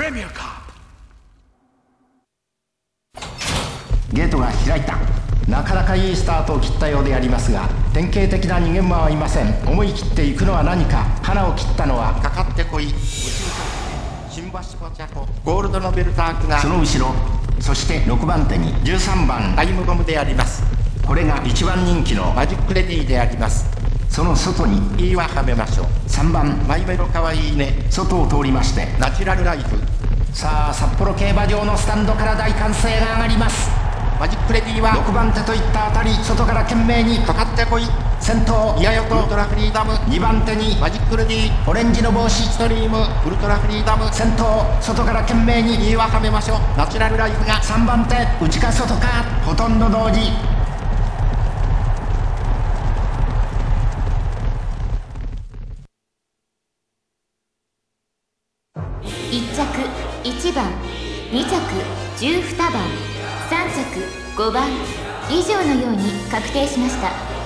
Premier Cup。 ゲートが開いた。なかなかいいスタートを切ったようでありますが、典型的な逃げ馬はいません。思い切っていくのは何か。花を切ったのはかかってこい。新橋ポチャコゴールドのベルタークがその後ろ、そして6番手に13番タイムボムであります。 これが1番人気のマジックレディであります。 その外にいいははめましょう。 3番マイメロかわいいね。 外を通りましてナチュラルライフ。 さあ札幌競馬場のスタンドから大歓声が上がります。 マジックレディは 6番手といったあたり、外から懸命にかかってこい。 先頭いやよとウルトラフリーダム。 2番手にマジックレディオレンジの帽子ストリームウルトラフリーダム。 先頭外から懸命にいいははめましょう。ナチュラルライフが 3番手内か外かほとんど同時。 1着1番、2着12番、3着5番以上のように確定しました。